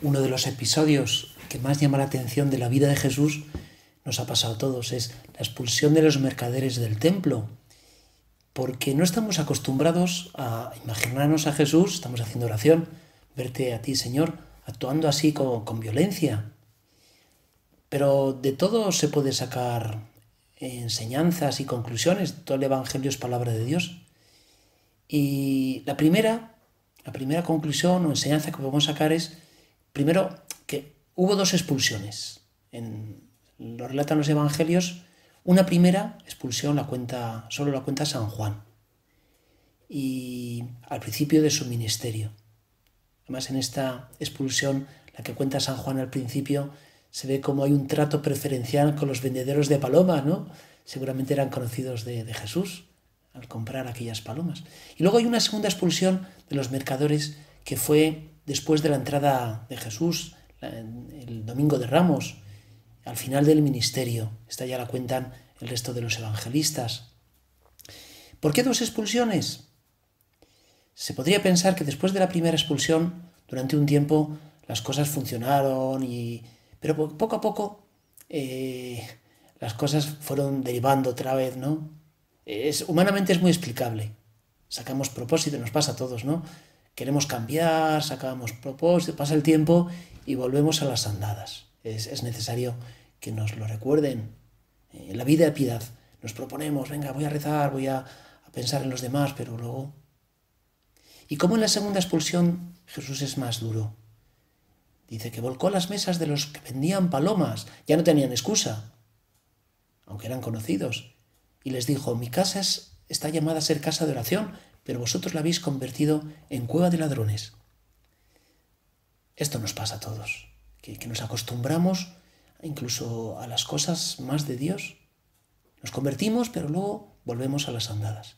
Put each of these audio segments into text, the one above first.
Uno de los episodios que más llama la atención de la vida de Jesús, nos ha pasado a todos, es la expulsión de los mercaderes del templo, porque no estamos acostumbrados a imaginarnos a Jesús, estamos haciendo oración, verte a ti, Señor, actuando así con violencia. Pero de todo se puede sacar enseñanzas y conclusiones, todo el Evangelio es palabra de Dios. Y la primera conclusión o enseñanza que podemos sacar es, primero, que hubo dos expulsiones. Lo relatan los evangelios. Una primera expulsión solo la cuenta San Juan, y al principio de su ministerio. Además, en esta expulsión, la que cuenta San Juan al principio, se ve como hay un trato preferencial con los vendedores de palomas, ¿no? Seguramente eran conocidos de Jesús al comprar aquellas palomas. Y luego hay una segunda expulsión de los mercadores, que fue después de la entrada de Jesús, el Domingo de Ramos, al final del ministerio. Esta ya la cuentan el resto de los evangelistas. ¿Por qué dos expulsiones? Se podría pensar que después de la primera expulsión, durante un tiempo, las cosas funcionaron, pero poco a poco las cosas fueron derivando otra vez, ¿no? Humanamente es muy explicable. Sacamos propósito, nos pasa a todos, ¿no? Queremos cambiar, sacamos propósito, pasa el tiempo y volvemos a las andadas. Es necesario que nos lo recuerden. En la vida de piedad nos proponemos, venga, voy a rezar, voy a pensar en los demás, pero luego... Y como en la segunda expulsión Jesús es más duro. Dice que volcó las mesas de los que vendían palomas, ya no tenían excusa, aunque eran conocidos, y les dijo, mi casa está llamada a ser casa de oración, pero vosotros la habéis convertido en cueva de ladrones. Esto nos pasa a todos, que nos acostumbramos incluso a las cosas más de Dios. Nos convertimos, pero luego volvemos a las andadas.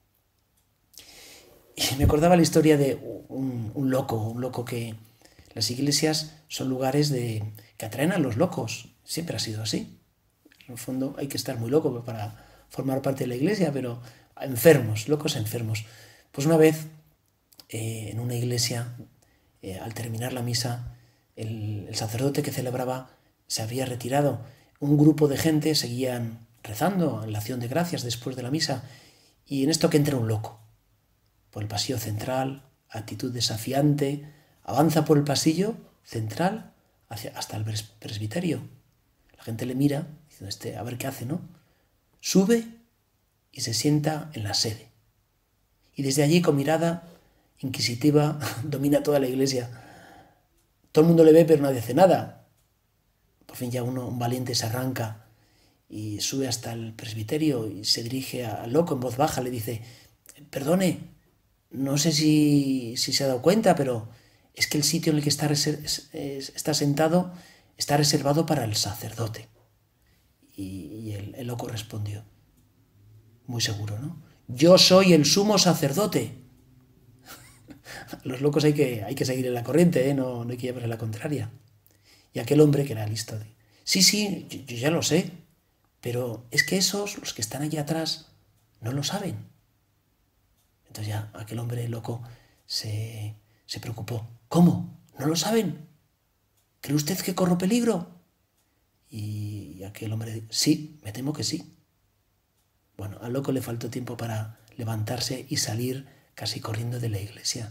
Y me acordaba la historia de un loco que las iglesias son lugares que atraen a los locos. Siempre ha sido así. En el fondo hay que estar muy loco para formar parte de la iglesia, pero locos enfermos. Pues una vez, en una iglesia, al terminar la misa, el sacerdote que celebraba se había retirado. Un grupo de gente seguían rezando en la acción de gracias después de la misa, y en esto que entra un loco por el pasillo central, actitud desafiante, avanza por el pasillo central hasta el presbiterio. La gente le mira, diciendo, a ver qué hace, ¿no? Sube y se sienta en la sede. Y desde allí, con mirada inquisitiva, domina toda la iglesia. Todo el mundo le ve, pero nadie hace nada. Por fin ya un valiente se arranca y sube hasta el presbiterio y se dirige al loco en voz baja, le dice, perdone, no sé si se ha dado cuenta, pero es que el sitio en el que está sentado está reservado para el sacerdote. Y el loco respondió, muy seguro, ¿no? Yo soy el sumo sacerdote. Los locos hay que seguir en la corriente, ¿eh? No hay que llevarse la contraria. Y aquel hombre que era listo, sí, yo ya lo sé, pero es que los que están allí atrás, no lo saben. Entonces ya aquel hombre loco se preocupó. ¿Cómo? ¿No lo saben? ¿Cree usted que corro peligro? Y aquel hombre dijo, sí, me temo que sí. Bueno, al loco le faltó tiempo para levantarse y salir casi corriendo de la iglesia.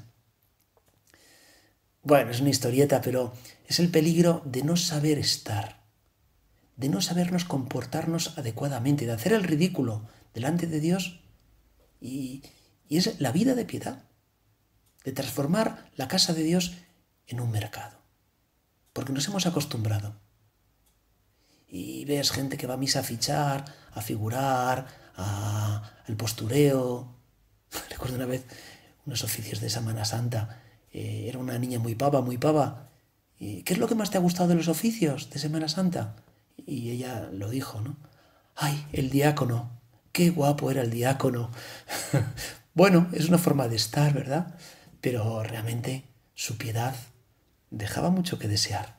Bueno, es una historieta, pero es el peligro de no saber estar, de no sabernos comportarnos adecuadamente, de hacer el ridículo delante de Dios. Y es la vida de piedad, de transformar la casa de Dios en un mercado, porque nos hemos acostumbrado. Y ves gente que va a misa a fichar, a figurar, al postureo. Recuerdo una vez unos oficios de Semana Santa. Era una niña muy pava. ¿Qué es lo que más te ha gustado de los oficios de Semana Santa? Y ella lo dijo, ¿no? ¡Ay, el diácono! ¡Qué guapo era el diácono! Bueno, es una forma de estar, ¿verdad? Pero realmente su piedad dejaba mucho que desear.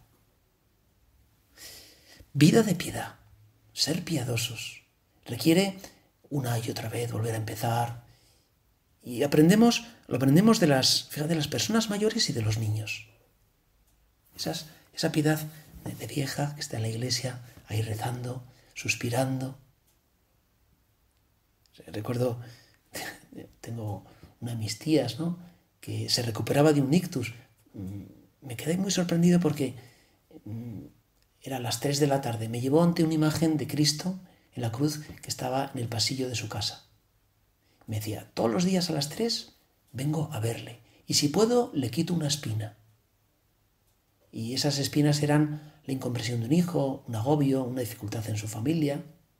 Vida de piedad, ser piadosos, requiere una y otra vez volver a empezar. Y lo aprendemos de las personas mayores y de los niños. Esa piedad de vieja que está en la iglesia, ahí rezando, suspirando. Recuerdo, tengo una de mis tías, ¿no?, que se recuperaba de un ictus. Me quedé muy sorprendido porque era las 3 de la tarde. Me llevó ante una imagen de Cristo en la cruz que estaba en el pasillo de su casa. Me decía, todos los días a las 3 vengo a verle. Y si puedo, le quito una espina. Y esas espinas eran la incomprensión de un hijo, un agobio, una dificultad en su familia.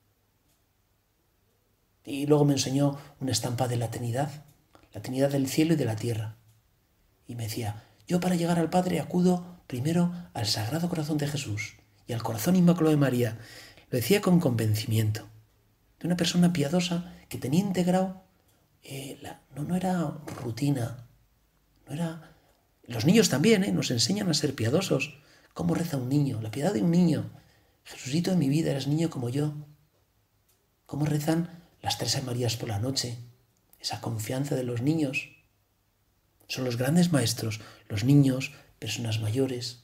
Y luego me enseñó una estampa de la Trinidad del cielo y de la tierra. Y me decía, yo para llegar al Padre acudo primero al Sagrado Corazón de Jesús y al Corazón Inmaculado de María. Lo decía con convencimiento, de una persona piadosa que tenía integrado, no era rutina, no era... Los niños también, nos enseñan a ser piadosos. ¿Cómo reza un niño? La piedad de un niño. Jesucito de mi vida, eres niño como yo. ¿Cómo rezan las 3 Marías por la noche? Esa confianza de los niños. Son los grandes maestros, los niños, personas mayores.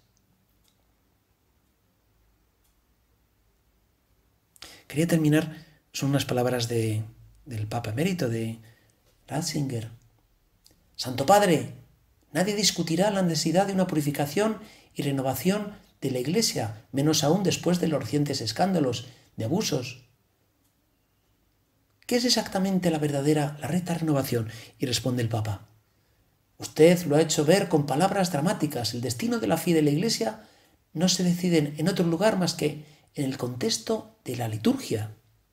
Quería terminar, son unas palabras del Papa Emérito, de Ratzinger. Santo Padre, nadie discutirá la necesidad de una purificación y renovación de la Iglesia, menos aún después de los recientes escándalos de abusos. ¿Qué es exactamente la recta renovación? Y responde el Papa. Usted lo ha hecho ver con palabras dramáticas. El destino de la fe de la Iglesia no se decide en otro lugar más que en el contexto de la liturgia.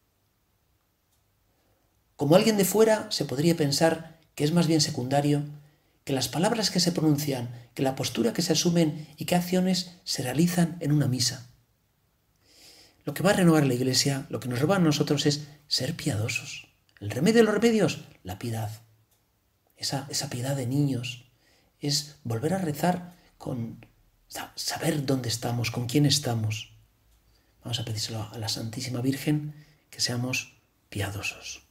Como alguien de fuera se podría pensar que es más bien secundario, que las palabras que se pronuncian, que la postura que se asumen y qué acciones se realizan en una misa. Lo que va a renovar la Iglesia, lo que nos roba a nosotros es ser piadosos. El remedio de los remedios, la piedad. Esa piedad de niños, es volver a rezar con saber dónde estamos, con quién estamos. Vamos a pedírselo a la Santísima Virgen, que seamos piadosos.